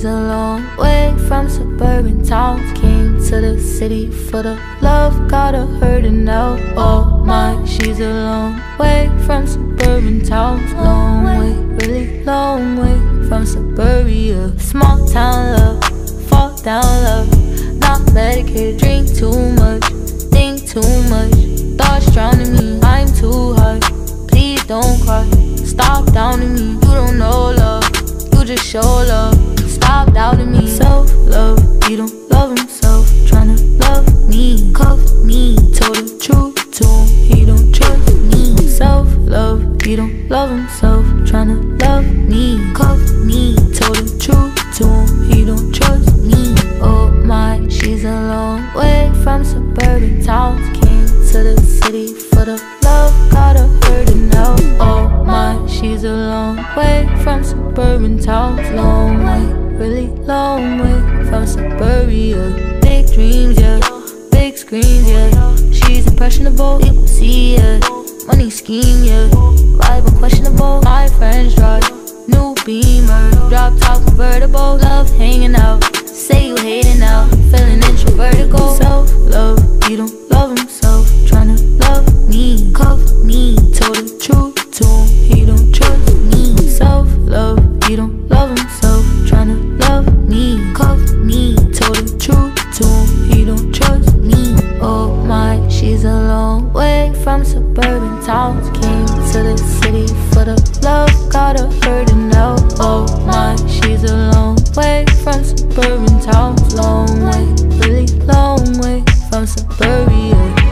a long way from suburban towns. Came to the city for the love, got her hurting now. Oh my, she's a long way from suburban towns. Long way, really long way from suburbia. Small town love, fall down love. Not medicated, drink too much, think too much. Thoughts drowning me, I'm too high. Please don't cry, stop downing me. You don't know love, you just show love. Stop doubting me. Self-love, he don't love himself. Tryna love me, cuff me. Told the truth to him, he don't trust me. Self-love, he don't love himself. Tryna love me, cuff me. Told the truth to him, he don't trust me. Oh my, she's a long way from suburban towns. Came to the city for the love, got her hurting now. Oh my, she's a long way from suburban towns. Long way, really long way from suburbia. Big dreams, yeah, big screens, yeah. She's impressionable, people see, yeah. Money scheme, yeah. Vibe unquestionable. My friends drive new Beamer, drop top convertible. Love hanging out, say you hating now, feeling introverted. Go self-love, he don't love himself. Tryna love me, cuff me. Told the truth to him, he don't trust me. Self-love, he don't love himself. Tryna love me, cuff me. Told the truth to him, he don't trust me. Oh my, she's a long way from suburban towns. Came to the city for the love, got her hurting now. Oh my, she's a long way from suburban towns. Long way, really long way from suburbia.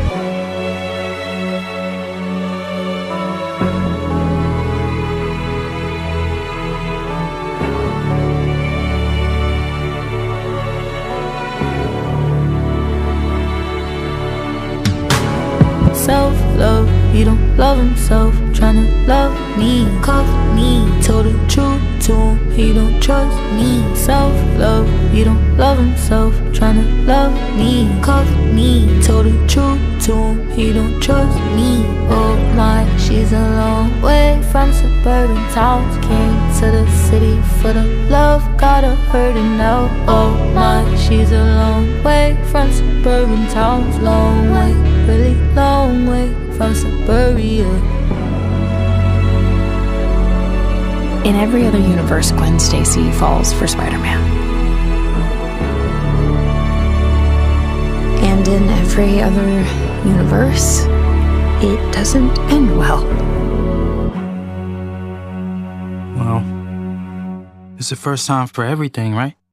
Self-love, he don't love himself. Tryna love me, cuff me. Told the truth to him, he don't trust me. Self-love, he don't love himself. Tryna love me, cuff me. Told the truth to him, he don't trust me. Oh my, she's a long way from suburban towns. Came to the city for the love, got her hurting now. Oh my, she's a long way from suburban towns. Long way, really long way from suburbia. In every other universe, Gwen Stacy falls for Spider-Man. And in every other universe, it doesn't end well. Well, it's the first time for everything, right?